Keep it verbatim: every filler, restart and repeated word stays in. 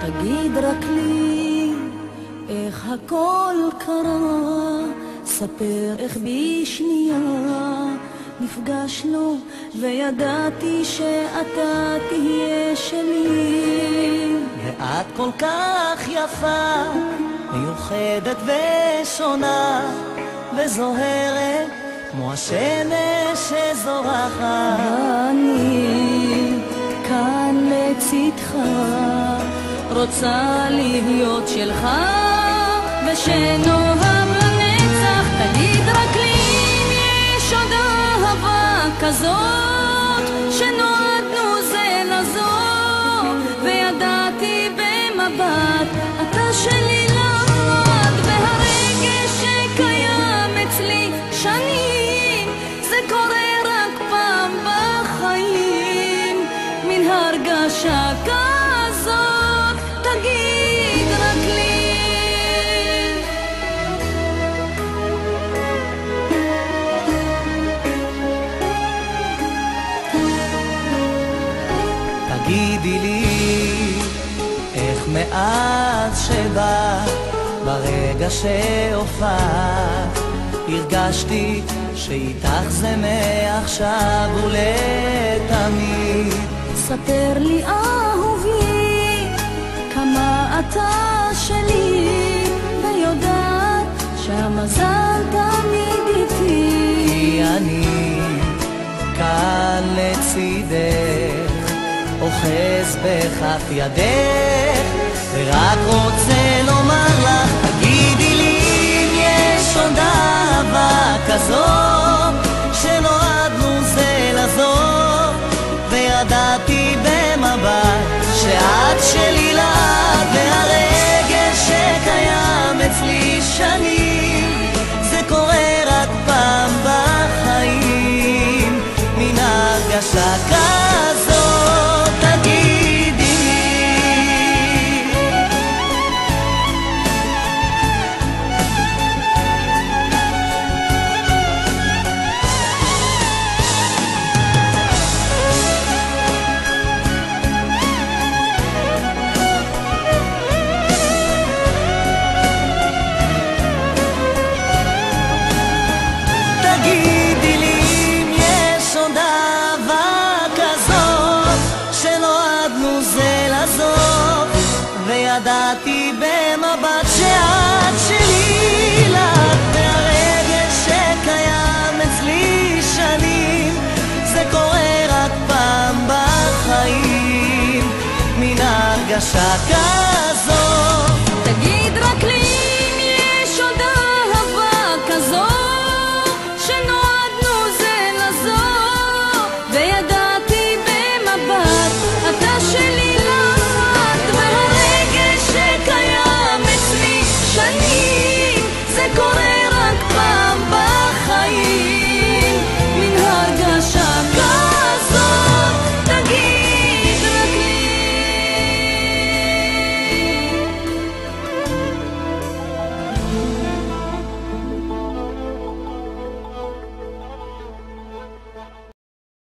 תגיד רק לי איך הכל קרה, ספר איך בשנייה נפגשנו וידעתי שאתה תהיה שלי. ואת כל כך יפה, מיוחדת ושונה, וזוהרת כמו השמש שזורחת. אני כאן לצדך, רוצה להיות שלך ושנאהב לנצח. תגיד רק לי אם יש עוד אהבה כזאת, שנועדנו זה לזו, וידעתי במבט אתה שלי לעד. והרגש שקיים אצלי שנים, זה קורה רק פעם בחיים, מן הרגשה כזאת. תגיד רק לי. תגידי לי איך מאז שבא, ברגע שהופעת הרגשתי שאיתך זה מעכשיו ולתמיד. ספר לי אהובי כמה אתה שלי, ויודעת שהמזל תמיד איתי. כי אני כאן לצידך, אוחז בכף ידך, ורק רוצה לומר לך, תגידי לי אם יש עוד אהבה כזאת, שנועדנו זה לזו, וידעתי במבט שאת שלי לעד. והרגש שקיים אצלי שנים, זה קורה רק פעם בחיים, מן הרגשה כזאת. תגידי תגידי לי אם יש עוד אהבה כזאת, שנועדנו זה לזאת, וידעתי במבט שאת שלי לך. והרגש שקיים אצלי שנים, זה קורה רק פעם בחיים, מן הרגשה כזאת.